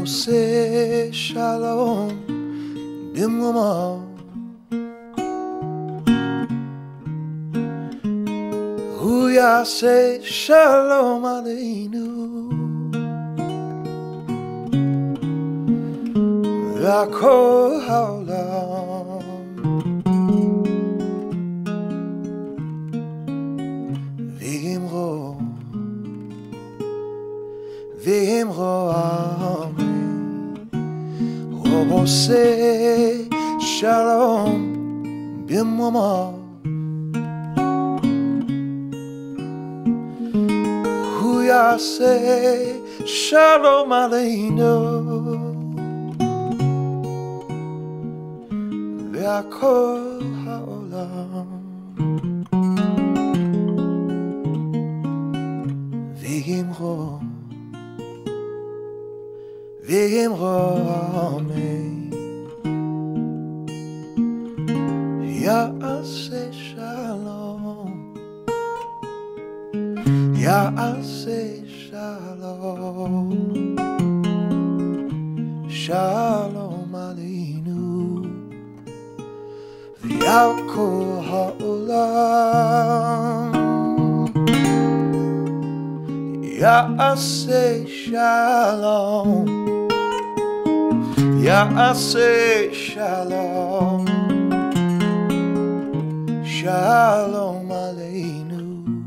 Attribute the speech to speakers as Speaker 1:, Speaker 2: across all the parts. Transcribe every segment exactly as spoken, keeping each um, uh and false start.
Speaker 1: say shalom bimgoma Huya say shalom aleinu V'akol haolam V'imro V'imro amen Robo say shalom bimgoma Huya say shalom aleinu V'akol haolam V'imro V'imro amen Ya'aseh shalom Ya'aseh shalom Shalom aleinu V'yakol ha'olam Ya'aseh shalom Ya'aseh shalom Shalom aleinu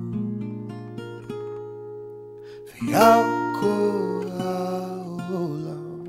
Speaker 1: V'yakol ha'olam